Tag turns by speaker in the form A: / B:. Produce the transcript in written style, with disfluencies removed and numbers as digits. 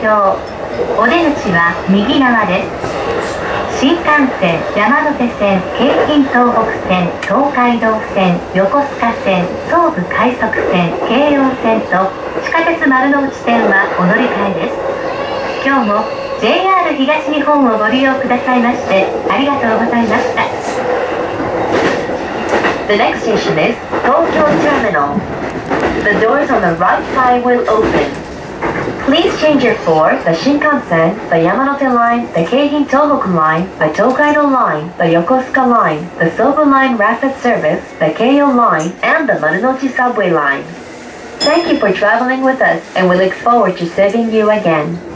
A: 乗。お出口は右側です。新幹線、山手線、京浜東北線、東海道線、横須賀線、総武快速線、京葉線と地下鉄丸の内線はお乗り換えです。今日も JR 東日本をご利用くださいましてありがとうございました。The next station is Tokyo Terminal. The doors on the right side will open. Please change your for the Shinkansen, the Yamanote Line, the Keihin Tohoku Line, the Tokaido Line, the Yokosuka Line, the Sobu Line Rapid Service, the Keio Line, and the Marunouchi Subway Line. Thank you for traveling with us, and we look forward to serving you again.